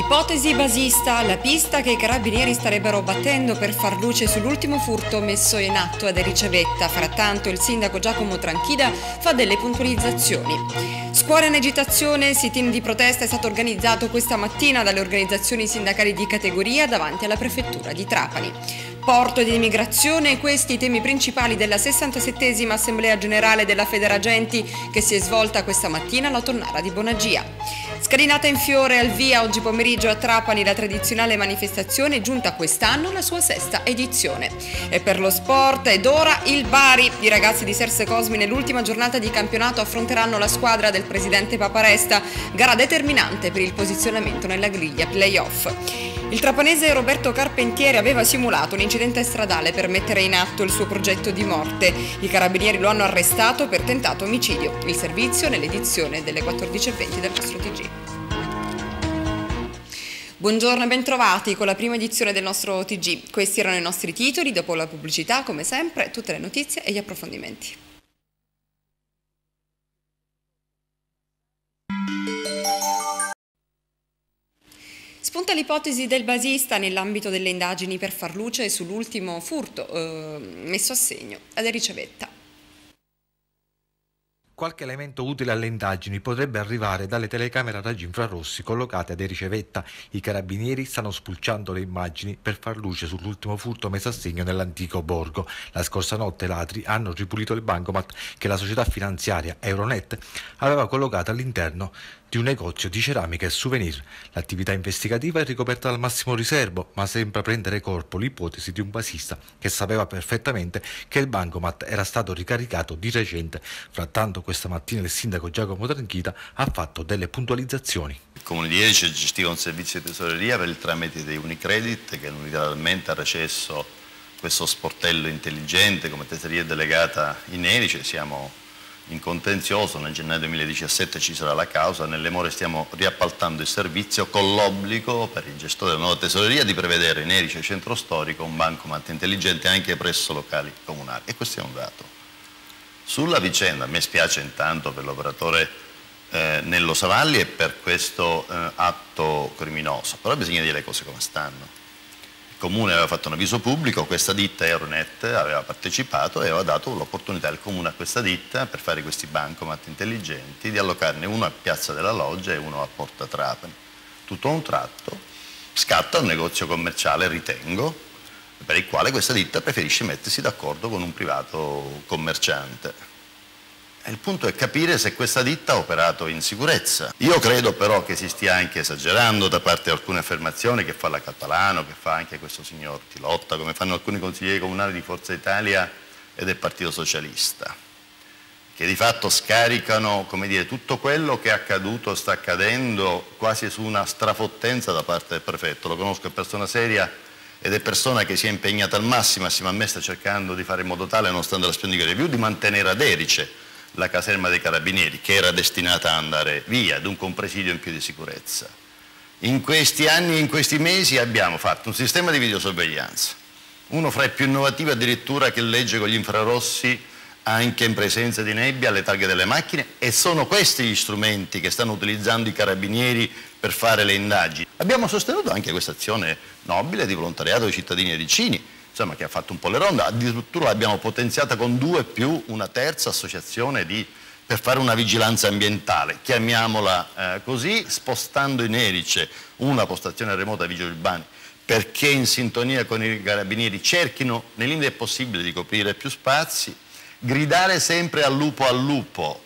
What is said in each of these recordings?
Ipotesi basista, la pista che i carabinieri starebbero battendo per far luce sull'ultimo furto messo in atto ad Ricevetta. Frattanto il sindaco Giacomo Tranchida fa delle puntualizzazioni. Scuola in agitazione, sit-in di protesta è stato organizzato questa mattina dalle organizzazioni sindacali di categoria davanti alla prefettura di Trapani. Porto ed immigrazione, questi i temi principali della 67esima Assemblea Generale della Federagenti che si è svolta questa mattina alla Tonnara di Bonagia. Scalinata in fiore al via oggi pomeriggio a Trapani la tradizionale manifestazione giunta quest'anno alla sua sesta edizione. E per lo sport ed ora il Bari. I ragazzi di Serse Cosmi nell'ultima giornata di campionato affronteranno la squadra del presidente Paparesta, gara determinante per il posizionamento nella griglia play-off. Il trapanese Roberto Carpentieri aveva simulato un incidente stradale per mettere in atto il suo progetto di morte. I carabinieri lo hanno arrestato per tentato omicidio. Il servizio nell'edizione delle 14:20 del nostro TG. Buongiorno e bentrovati con la prima edizione del nostro TG. Questi erano i nostri titoli, dopo la pubblicità, come sempre, tutte le notizie e gli approfondimenti. Spunta l'ipotesi del basista nell'ambito delle indagini per far luce sull'ultimo furto messo a segno ad Ricevetta. Qualche elemento utile alle indagini potrebbe arrivare dalle telecamere a raggi infrarossi collocate ad Ricevetta. I carabinieri stanno spulciando le immagini per far luce sull'ultimo furto messo a segno nell'antico borgo. La scorsa notte ladri hanno ripulito il bancomat che la società finanziaria Euronet aveva collocato all'interno di un negozio di ceramica e souvenir. L'attività investigativa è ricoperta dal massimo riservo, ma sembra prendere corpo l'ipotesi di un basista che sapeva perfettamente che il bancomat era stato ricaricato di recente. Frattanto questa mattina il sindaco Giacomo Tranchida ha fatto delle puntualizzazioni. Il Comune di Erice gestiva un servizio di tesoreria per il tramite di Unicredit che unilateralmente ha recesso questo sportello intelligente come tesoreria delegata in Erice. Siamo in contenzioso, nel gennaio 2017 ci sarà la causa, nelle more stiamo riappaltando il servizio con l'obbligo per il gestore della nuova tesoreria di prevedere in Erice centro storico un bancomat intelligente anche presso locali comunali, e questo è un dato. Sulla vicenda, a me spiace intanto per l'operatore Nello Savalli e per questo atto criminoso, però bisogna dire le cose come stanno. Il Comune aveva fatto un avviso pubblico, questa ditta Euronet aveva partecipato e aveva dato l'opportunità al Comune a questa ditta per fare questi bancomat intelligenti di allocarne uno a Piazza della Loggia e uno a Porta Trapani. Tutto a un tratto scatta un negozio commerciale, ritengo, per il quale questa ditta preferisce mettersi d'accordo con un privato commerciante. E il punto è capire se questa ditta ha operato in sicurezza. Io credo però che si stia anche esagerando da parte di alcune affermazioni che fa la Catalano, che fa anche questo signor Tilotta, come fanno alcuni consiglieri comunali di Forza Italia e del Partito Socialista, che di fatto scaricano, come dire, tutto quello che è accaduto, sta accadendo, quasi su una strafottenza da parte del prefetto. Lo conosco, è persona seria ed è persona che si è impegnata al massimo, assieme a me sta cercando di fare in modo tale, nonostante la splendida review, di mantenere ad Erice la caserma dei carabinieri, che era destinata ad andare via, dunque un presidio in più di sicurezza. In questi anni e in questi mesi abbiamo fatto un sistema di videosorveglianza, uno fra i più innovativi addirittura, che legge con gli infrarossi anche in presenza di nebbia le targhe delle macchine, e sono questi gli strumenti che stanno utilizzando i carabinieri per fare le indagini. Abbiamo sostenuto anche questa azione nobile di volontariato dei cittadini ericini, insomma, che ha fatto un po' le ronde, addirittura l'abbiamo potenziata con 2 più una terza associazione per fare una vigilanza ambientale, chiamiamola così, spostando in Erice una postazione remota vigili urbani, perché in sintonia con i carabinieri cerchino, nei limiti possibili, di coprire più spazi, gridare sempre al lupo,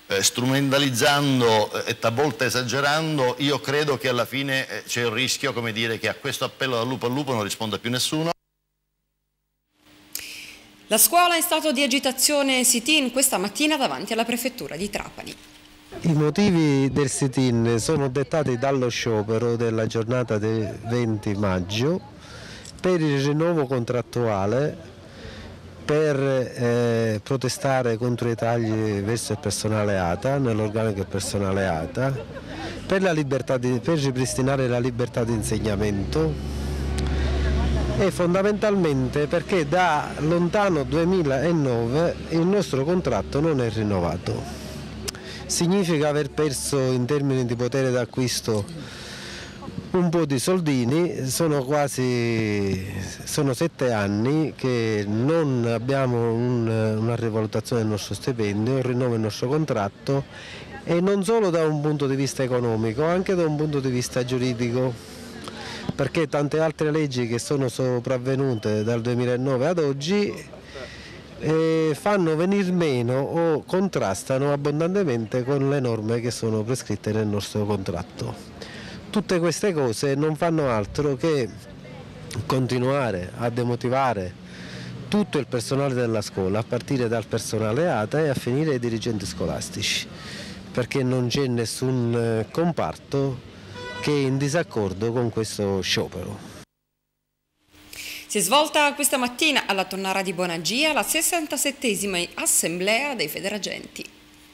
strumentalizzando e talvolta esagerando. Io credo che alla fine c'è il rischio, come dire, che a questo appello dal lupo al lupo non risponda più nessuno. La scuola è in stato di agitazione sit-in questa mattina davanti alla prefettura di Trapani. I motivi del sit-in sono dettati dallo sciopero della giornata del 20 maggio per il rinnovo contrattuale, per protestare contro i tagli verso il personale ATA, nell'organico del personale ATA, per ripristinare la libertà di insegnamento, e fondamentalmente perché da lontano 2009 il nostro contratto non è rinnovato. Significa aver perso in termini di potere d'acquisto un po' di soldini. Sono 7 anni che non abbiamo una rivalutazione del nostro stipendio, un rinnovo del nostro contratto, e non solo da un punto di vista economico, anche da un punto di vista giuridico, perché tante altre leggi che sono sopravvenute dal 2009 ad oggi fanno venir meno o contrastano abbondantemente con le norme che sono prescritte nel nostro contratto. Tutte queste cose non fanno altro che continuare a demotivare tutto il personale della scuola, a partire dal personale ATA e a finire ai dirigenti scolastici, perché non c'è nessun comparto che è in disaccordo con questo sciopero. Si è svolta questa mattina alla Tonnara di Bonagia la 67esima assemblea dei Federagenti.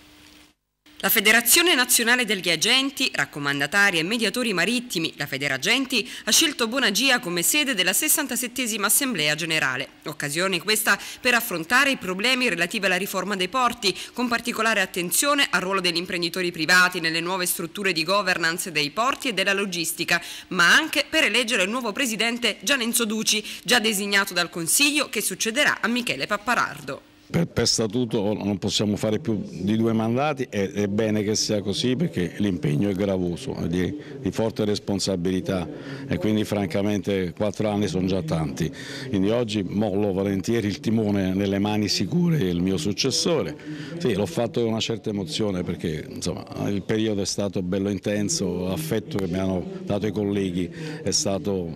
La Federazione Nazionale degli Agenti, Raccomandatari e Mediatori Marittimi, la Federagenti, ha scelto Bonagia come sede della 67esima Assemblea Generale. Occasione questa per affrontare i problemi relativi alla riforma dei porti, con particolare attenzione al ruolo degli imprenditori privati nelle nuove strutture di governance dei porti e della logistica, ma anche per eleggere il nuovo presidente Gianenzo Duci, già designato dal Consiglio, che succederà a Michele Pappalardo. Per statuto non possiamo fare più di 2 mandati, è bene che sia così perché l'impegno è gravoso, è di forte responsabilità, e quindi francamente 4 anni sono già tanti. Quindi oggi mollo volentieri il timone nelle mani sicure del mio successore. Sì, l'ho fatto con una certa emozione perché insomma, il periodo è stato bello intenso, l'affetto che mi hanno dato i colleghi è stato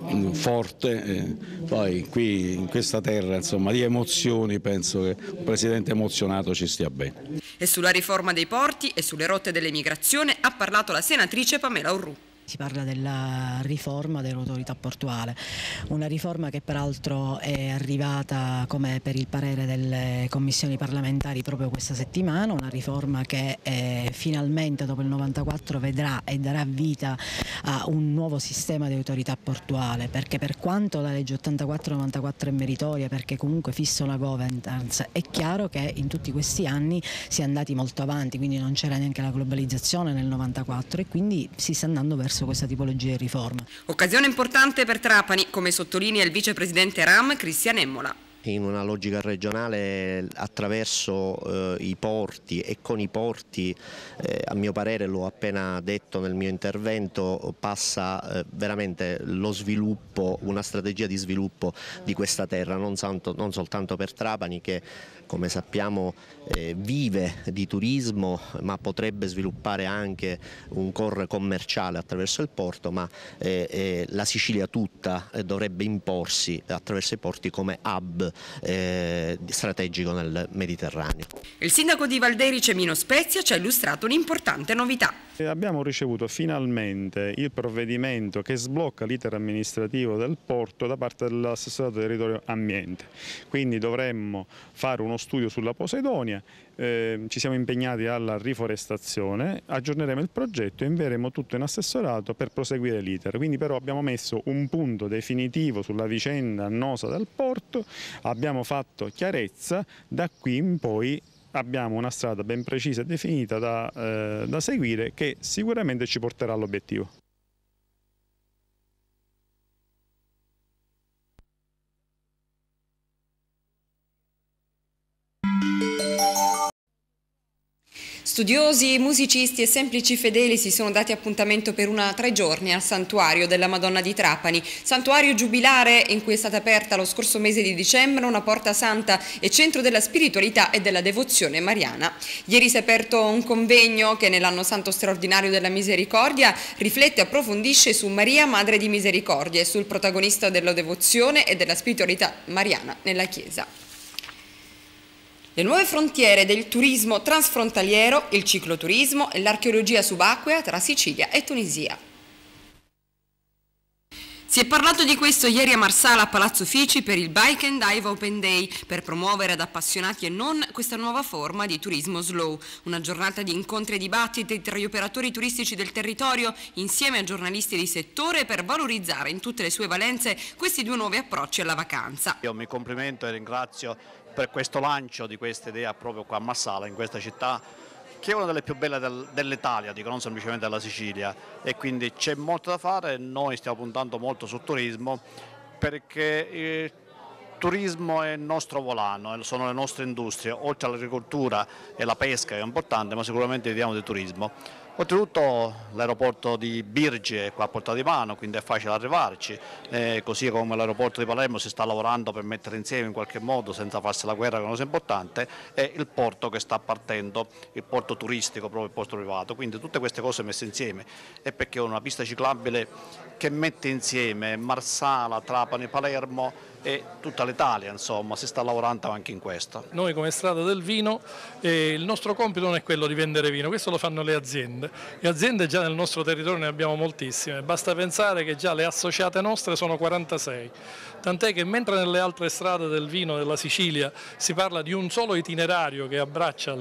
forte, poi qui in questa terra insomma, di emozioni penso che un presidente emozionato ci stia bene. E sulla riforma dei porti e sulle rotte dell'emigrazione ha parlato la senatrice Pamela Orrù. Si parla della riforma dell'autorità portuale, una riforma che peraltro è arrivata come per il parere delle commissioni parlamentari proprio questa settimana, una riforma che finalmente dopo il 94 vedrà e darà vita a un nuovo sistema di autorità portuale, perché per quanto la legge 84-94 è meritoria, perché comunque fissa una governance, è chiaro che in tutti questi anni si è andati molto avanti, quindi non c'era neanche la globalizzazione nel 94 e quindi si sta andando verso questa tipologia di riforma. Occasione importante per Trapani, come sottolinea il vicepresidente RAM Cristian Emmola. In una logica regionale attraverso i porti e con i porti, a mio parere, l'ho appena detto nel mio intervento, passa veramente lo sviluppo, una strategia di sviluppo di questa terra, non soltanto per Trapani che come sappiamo vive di turismo, ma potrebbe sviluppare anche un core commerciale attraverso il porto, ma la Sicilia tutta dovrebbe imporsi attraverso i porti come hub strategico nel Mediterraneo. Il sindaco di Valderice Mino Spezia ci ha illustrato un'importante novità. Abbiamo ricevuto finalmente il provvedimento che sblocca l'iter amministrativo del porto da parte dell'assessorato territorio ambiente, quindi dovremmo fare uno studio sulla Posidonia, ci siamo impegnati alla riforestazione, aggiorneremo il progetto e invieremo tutto in assessorato per proseguire l'iter. Quindi però abbiamo messo un punto definitivo sulla vicenda annosa del porto, abbiamo fatto chiarezza, da qui in poi abbiamo una strada ben precisa e definita da seguire che sicuramente ci porterà all'obiettivo. Studiosi, musicisti e semplici fedeli si sono dati appuntamento per 3 giorni al Santuario della Madonna di Trapani, santuario giubilare in cui è stata aperta lo scorso mese di dicembre una porta santa e centro della spiritualità e della devozione mariana. Ieri si è aperto un convegno che nell'anno santo straordinario della misericordia riflette e approfondisce su Maria, Madre di Misericordia, e sul protagonista della devozione e della spiritualità mariana nella Chiesa. Le nuove frontiere del turismo transfrontaliero, il cicloturismo e l'archeologia subacquea tra Sicilia e Tunisia. Si è parlato di questo ieri a Marsala a Palazzo Fici per il Bike and Dive Open Day, per promuovere ad appassionati e non questa nuova forma di turismo slow. Una giornata di incontri e dibattiti tra gli operatori turistici del territorio insieme a giornalisti di settore per valorizzare in tutte le sue valenze questi 2 nuovi approcci alla vacanza. Io mi complimento e ringrazio per questo lancio di questa idea proprio qua a Marsala, in questa città che è una delle più belle dell'Italia, dico, non semplicemente della Sicilia, e quindi c'è molto da fare. Noi stiamo puntando molto sul turismo perché il turismo è il nostro volano, sono le nostre industrie, oltre all'agricoltura e la pesca che è importante, ma sicuramente viviamo di turismo. Oltretutto l'aeroporto di Birgi è qua a portata di mano, quindi è facile arrivarci, così come l'aeroporto di Palermo si sta lavorando per mettere insieme in qualche modo, senza farsi la guerra, che è una cosa importante, e il porto che sta partendo, il porto turistico, proprio il porto privato, quindi tutte queste cose messe insieme, e perché ho una pista ciclabile che mette insieme Marsala, Trapani, Palermo e tutta l'Italia, insomma, si sta lavorando anche in questo. Noi come Strada del Vino, il nostro compito non è quello di vendere vino, questo lo fanno le aziende. Le aziende già nel nostro territorio ne abbiamo moltissime, basta pensare che già le associate nostre sono 46, tant'è che mentre nelle altre strade del vino della Sicilia si parla di un solo itinerario che abbraccia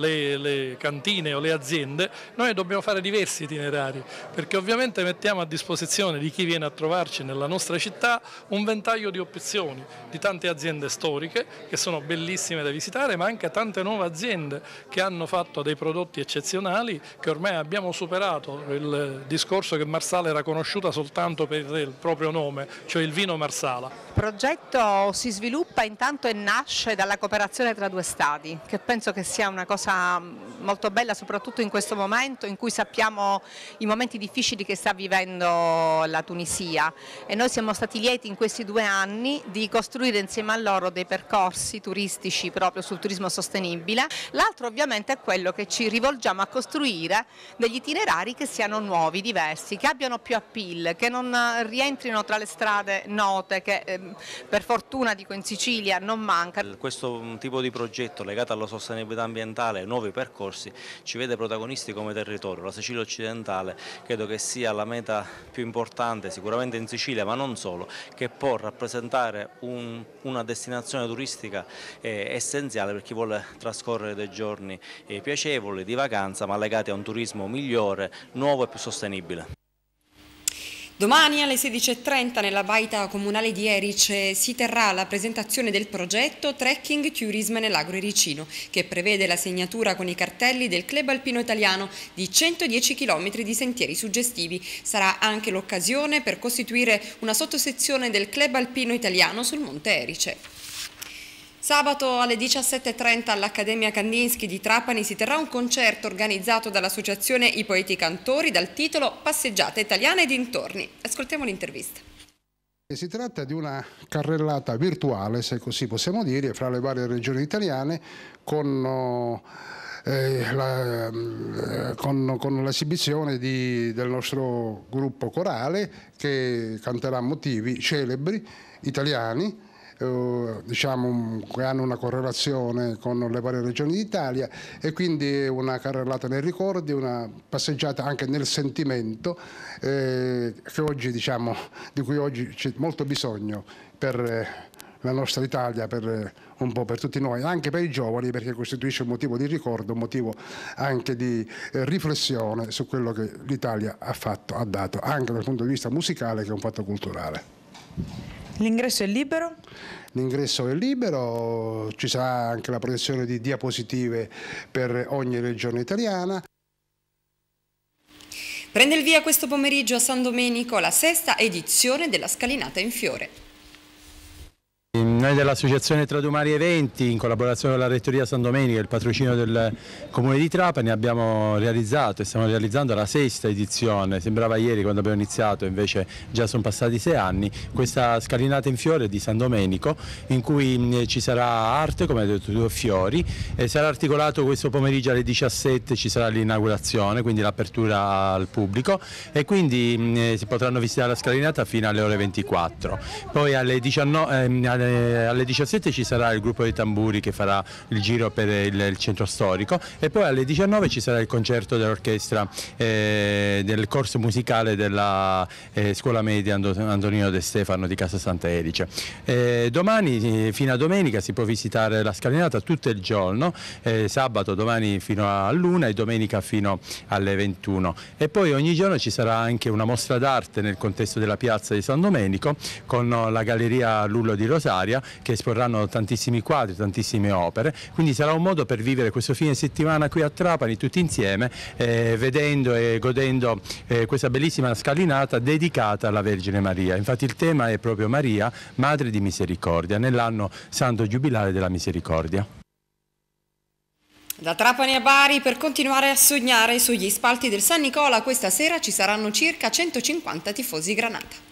le cantine o le aziende, noi dobbiamo fare diversi itinerari, perché ovviamente mettiamo a disposizione di chi viene a trovarci nella nostra città un ventaglio di opzioni, di tante aziende storiche che sono bellissime da visitare, ma anche tante nuove aziende che hanno fatto dei prodotti eccezionali, che ormai abbiamo superato il discorso che Marsala era conosciuta soltanto per il proprio nome, cioè il vino Marsala. Il progetto si sviluppa intanto e nasce dalla cooperazione tra due stati, che penso che sia una cosa molto bella, soprattutto in questo momento in cui sappiamo i momenti difficili che sta vivendo la Tunisia, e noi siamo stati lieti in questi 2 anni di costruire insieme a loro dei percorsi turistici proprio sul turismo sostenibile. L'altro ovviamente è quello che ci rivolgiamo a costruire degli itinerari che siano nuovi, diversi, che abbiano più appeal, che non rientrino tra le strade note che per fortuna, dico, in Sicilia non manca. Questo tipo di progetto legato alla sostenibilità ambientale e nuovi percorsi ci vede protagonisti come territorio. La Sicilia occidentale credo che sia la meta più importante sicuramente in Sicilia, ma non solo, che può rappresentare una destinazione turistica essenziale per chi vuole trascorrere dei giorni piacevoli, di vacanza, ma legati a un turismo migliore, nuovo e più sostenibile. Domani alle 16:30 nella baita comunale di Erice si terrà la presentazione del progetto Trekking Tourism nell'Agro Ericino, che prevede la segnatura con i cartelli del Club Alpino Italiano di 110 km di sentieri suggestivi. Sarà anche l'occasione per costituire una sottosezione del Club Alpino Italiano sul Monte Erice. Sabato alle 17:30 all'Accademia Kandinsky di Trapani si terrà un concerto organizzato dall'Associazione I Poeti Cantori dal titolo Passeggiata italiana e dintorni. Ascoltiamo l'intervista. Si tratta di una carrellata virtuale, se così possiamo dire, fra le varie regioni italiane con l'esibizione del nostro gruppo corale che canterà motivi celebri italiani, diciamo, che hanno una correlazione con le varie regioni d'Italia, e quindi una carrellata nei ricordi, una passeggiata anche nel sentimento che oggi, diciamo, di cui oggi c'è molto bisogno per la nostra Italia, per un po' per tutti noi, anche per i giovani, perché costituisce un motivo di ricordo, un motivo anche di riflessione su quello che l'Italia ha fatto, ha dato, anche dal punto di vista musicale, che è un fatto culturale. L'ingresso è libero? L'ingresso è libero, ci sarà anche la proiezione di diapositive per ogni regione italiana. Prende il via questo pomeriggio a San Domenico la 6ª edizione della Scalinata in Fiore. Noi dell'Associazione Tradumari Eventi, in collaborazione con la Rettoria San Domenico e il patrocinio del Comune di Trapani, abbiamo realizzato e stiamo realizzando la 6ª edizione. Sembrava ieri quando abbiamo iniziato, invece già sono passati 6 anni, questa Scalinata in Fiore di San Domenico, in cui ci sarà arte, come hai detto tu, fiori, e sarà articolato questo pomeriggio alle 17, ci sarà l'inaugurazione, quindi l'apertura al pubblico, e quindi si potranno visitare la Scalinata fino alle ore 24. Poi alle 17 ci sarà il gruppo dei tamburi che farà il giro per il centro storico, e poi alle 19 ci sarà il concerto dell'orchestra del corso musicale della scuola media Antonino De Stefano di Casa Santa Erice. Domani fino a domenica si può visitare la Scalinata tutto il giorno, sabato domani fino all'1 e domenica fino alle 21, e poi ogni giorno ci sarà anche una mostra d'arte nel contesto della piazza di San Domenico con la galleria Lullo di Rosaria, Maria, che esporranno tantissimi quadri, tantissime opere, quindi sarà un modo per vivere questo fine settimana qui a Trapani tutti insieme, vedendo e godendo questa bellissima scalinata dedicata alla Vergine Maria. Infatti il tema è proprio Maria, Madre di Misericordia, nell'anno santo giubilare della Misericordia. Da Trapani a Bari, per continuare a sognare sugli spalti del San Nicola, questa sera ci saranno circa 150 tifosi granata.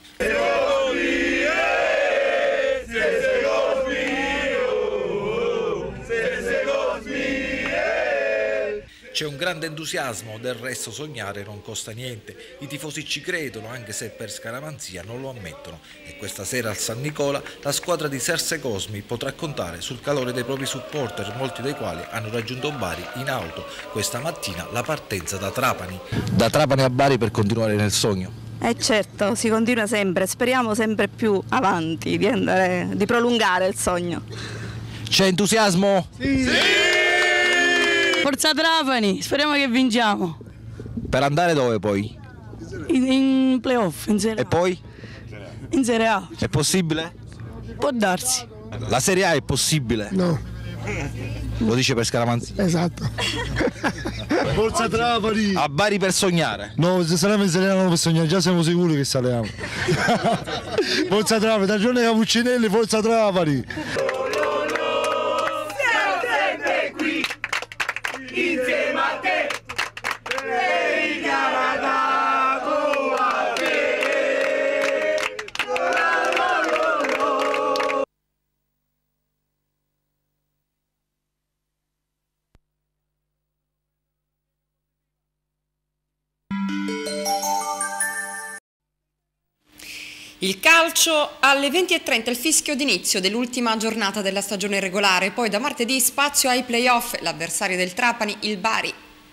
C'è un grande entusiasmo, del resto sognare non costa niente. I tifosi ci credono, anche se per scaramanzia non lo ammettono. E questa sera al San Nicola la squadra di Serse Cosmi potrà contare sul calore dei propri supporter, molti dei quali hanno raggiunto Bari in auto. Questa mattina la partenza da Trapani. Da Trapani a Bari per continuare nel sogno. Certo, si continua sempre, speriamo sempre più avanti, di prolungare il sogno. C'è entusiasmo? Sì! Forza Trapani, speriamo che vinciamo. Per andare dove poi? In playoff, in Serie A. E poi? In Serie A. È possibile? Può darsi. La Serie A è possibile? No. Lo dice per scaramanzia? Esatto. Forza Trapani! A Bari per sognare? No, se saremo in Serie A non per sognare, già siamo sicuri che saliamo. Forza Trapani, da giorno Capuccinelli, Forza Trapani! Insieme a te, richiamata tua te. Il calcio alle 20:30, il fischio d'inizio dell'ultima giornata della stagione regolare, poi da martedì spazio ai play-off, l'avversario del Trapani, il Bari.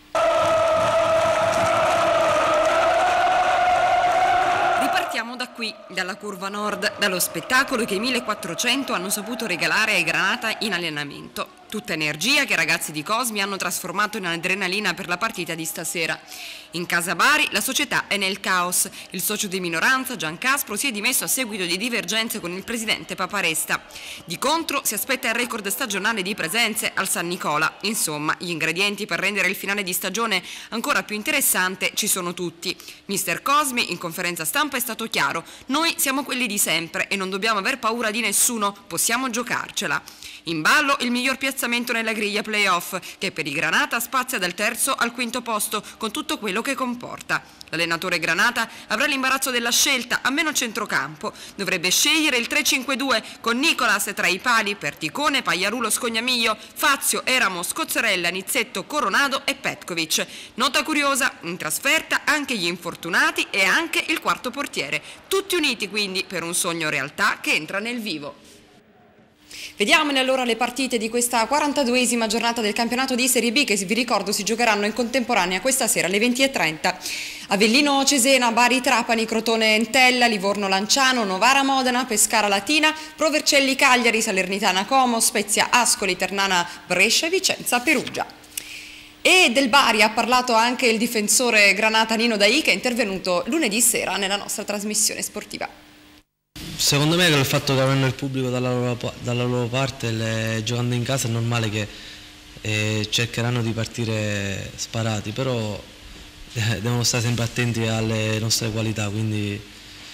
Ripartiamo da qui, dalla curva nord, dallo spettacolo che i 1400 hanno saputo regalare ai Granata in allenamento. Tutta energia che i ragazzi di Cosmi hanno trasformato in adrenalina per la partita di stasera. In casa Bari la società è nel caos. Il socio di minoranza, Gian Caspro, si è dimesso a seguito di divergenze con il presidente Paparesta. Di contro si aspetta il record stagionale di presenze al San Nicola. Insomma, gli ingredienti per rendere il finale di stagione ancora più interessante ci sono tutti. Mister Cosmi in conferenza stampa è stato chiaro: noi siamo quelli di sempre e non dobbiamo aver paura di nessuno, possiamo giocarcela. In ballo il miglior piazzamento nella griglia playoff, che per i Granata spazia dal terzo al quinto posto, con tutto quello che comporta. L'allenatore Granata avrà l'imbarazzo della scelta, a meno centrocampo. Dovrebbe scegliere il 3-5-2 con Nicolas tra i pali, Perticone, Pagliarulo, Scognamiglio, Fazio, Eramo, Scozzarella, Nizzetto, Coronado e Petkovic. Nota curiosa, in trasferta anche gli infortunati e anche il quarto portiere. Tutti uniti quindi per un sogno realtà che entra nel vivo. Vediamone allora le partite di questa 42esima giornata del campionato di Serie B, che vi ricordo si giocheranno in contemporanea questa sera alle 20:30. Avellino Cesena, Bari Trapani, Crotone Entella, Livorno Lanciano, Novara Modena, Pescara Latina, Pro Vercelli Cagliari, Salernitana Como, Spezia Ascoli, Ternana Brescia e Vicenza Perugia. E del Bari ha parlato anche il difensore Granata Nino Dai, che è intervenuto lunedì sera nella nostra trasmissione sportiva. Secondo me, con il fatto che avranno il pubblico dalla loro parte, giocando in casa, è normale che cercheranno di partire sparati, però devono stare sempre attenti alle nostre qualità, quindi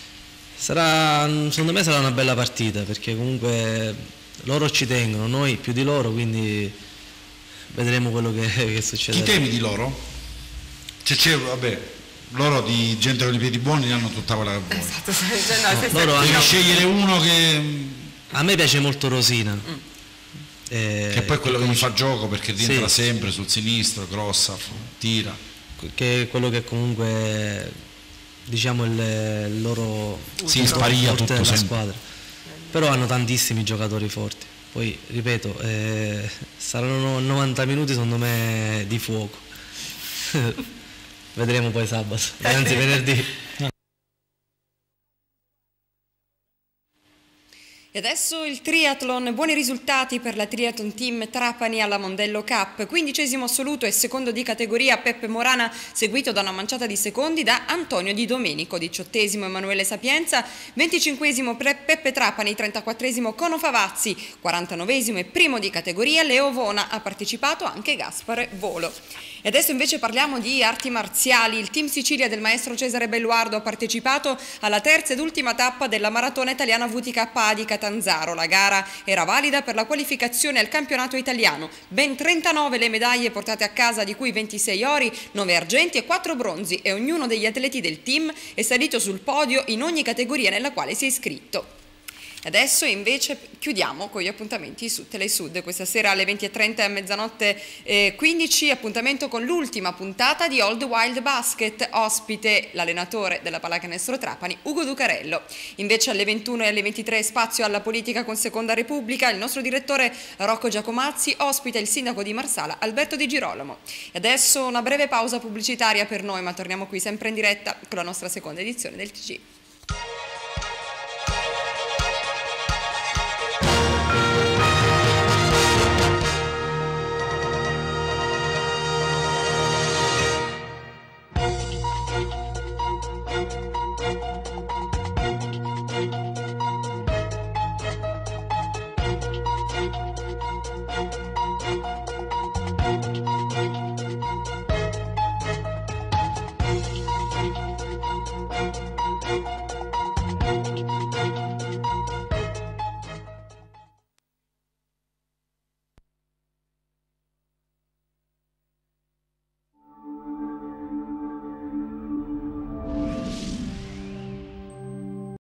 secondo me sarà una bella partita, perché comunque loro ci tengono, noi più di loro, quindi vedremo quello che succederà. Chi temi di loro? Vabbè, loro di gente con i piedi buoni hanno tutta quella che vuole. Esatto, loro devi scegliere uno che... A me piace molto Rosina. Che poi è quello che mi fa gioco, perché rientra sì, sempre sul sinistro, grossa, tira. Che è quello che comunque, diciamo, il loro... Si sparia tutto della sempre. Squadra. Però hanno tantissimi giocatori forti. Poi, ripeto, saranno 90 minuti secondo me di fuoco. Vedremo poi sabato, anzi venerdì. E adesso il triathlon, buoni risultati per la Triathlon Team Trapani alla Mondello Cup, 15° assoluto e secondo di categoria Peppe Morana, seguito da una manciata di secondi da Antonio Di Domenico, 18° Emanuele Sapienza, 25° Peppe Trapani, 34° Cono Favazzi, 49° e primo di categoria Leo Vona, ha partecipato anche Gaspare Volo. E adesso invece parliamo di arti marziali. Il Team Sicilia del maestro Cesare Belluardo ha partecipato alla terza ed ultima tappa della maratona italiana VTK di Catanzaro. La gara era valida per la qualificazione al campionato italiano. Ben 39 le medaglie portate a casa, di cui 26 ori, 9 argenti e 4 bronzi, e ognuno degli atleti del team è salito sul podio in ogni categoria nella quale si è iscritto. Adesso invece chiudiamo con gli appuntamenti su Telesud. Questa sera alle 20:30 e a mezzanotte 15 appuntamento con l'ultima puntata di Old Wild Basket, ospite l'allenatore della Pallacanestro Trapani, Ugo Ducarello. Invece alle 21 e alle 23 spazio alla politica con Seconda Repubblica, il nostro direttore Rocco Giacomazzi ospita il sindaco di Marsala, Alberto Di Girolamo. E adesso una breve pausa pubblicitaria per noi, ma torniamo qui sempre in diretta con la nostra seconda edizione del TG.